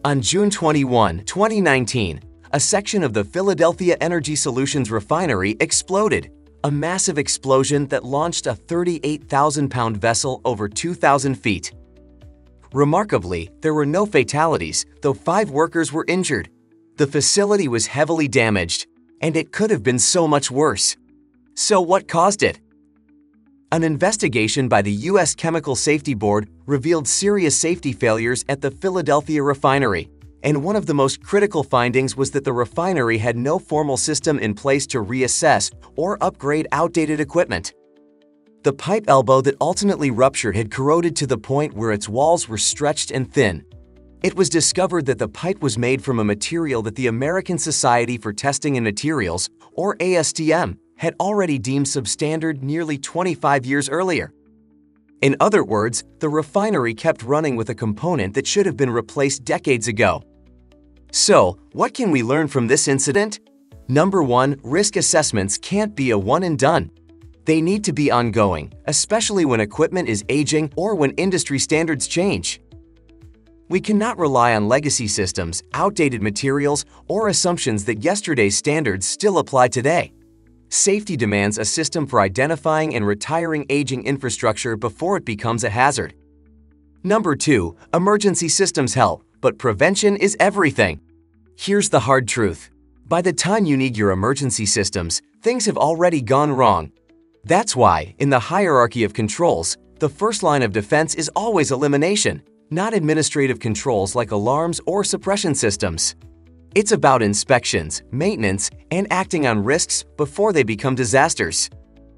On June 21, 2019, a section of the Philadelphia Energy Solutions refinery exploded, a massive explosion that launched a 38,000-pound vessel over 2,000 feet. Remarkably, there were no fatalities, though 5 workers were injured. The facility was heavily damaged, and it could have been so much worse. So what caused it? An investigation by the U.S. Chemical Safety Board revealed serious safety failures at the Philadelphia refinery, and one of the most critical findings was that the refinery had no formal system in place to reassess or upgrade outdated equipment. The pipe elbow that ultimately ruptured had corroded to the point where its walls were stretched and thin. It was discovered that the pipe was made from a material that the American Society for Testing and Materials, or ASTM, had already deemed substandard nearly 25 years earlier. In other words, the refinery kept running with a component that should have been replaced decades ago. So, what can we learn from this incident? Number 1, risk assessments can't be a one and done. They need to be ongoing, especially when equipment is aging or when industry standards change. We cannot rely on legacy systems, outdated materials, or assumptions that yesterday's standards still apply today. Safety demands a system for identifying and retiring aging infrastructure before it becomes a hazard. Number 2, emergency systems help, but prevention is everything. Here's the hard truth. By the time you need your emergency systems, things have already gone wrong. That's why, in the hierarchy of controls, the first line of defense is always elimination, not administrative controls like alarms or suppression systems. It's about inspections, maintenance, and acting on risks before they become disasters.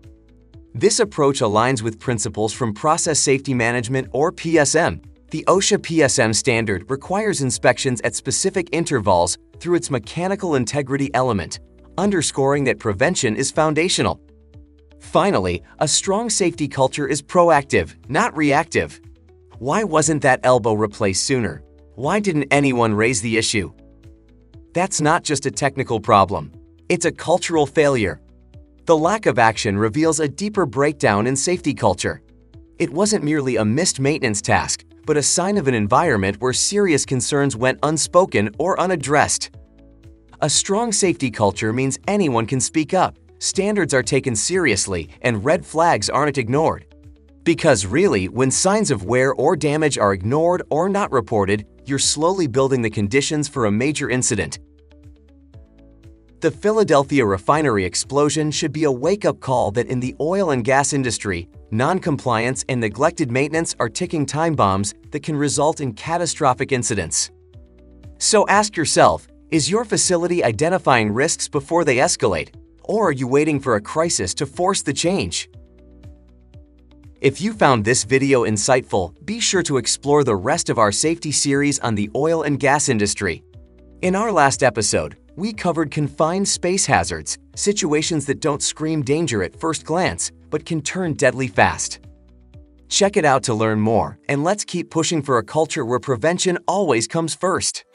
This approach aligns with principles from Process Safety Management, or PSM. The OSHA PSM standard requires inspections at specific intervals through its mechanical integrity element, underscoring that prevention is foundational. Finally, a strong safety culture is proactive, not reactive. Why wasn't that elbow replaced sooner? Why didn't anyone raise the issue? That's not just a technical problem. It's a cultural failure. The lack of action reveals a deeper breakdown in safety culture. It wasn't merely a missed maintenance task, but a sign of an environment where serious concerns went unspoken or unaddressed. A strong safety culture means anyone can speak up, standards are taken seriously, and red flags aren't ignored. Because really, when signs of wear or damage are ignored or not reported, you're slowly building the conditions for a major incident. The Philadelphia refinery explosion should be a wake-up call that in the oil and gas industry, non-compliance and neglected maintenance are ticking time bombs that can result in catastrophic incidents. So ask yourself, is your facility identifying risks before they escalate, or are you waiting for a crisis to force the change? If you found this video insightful, be sure to explore the rest of our safety series on the oil and gas industry. In our last episode, we covered confined space hazards, situations that don't scream danger at first glance, but can turn deadly fast. Check it out to learn more, and let's keep pushing for a culture where prevention always comes first.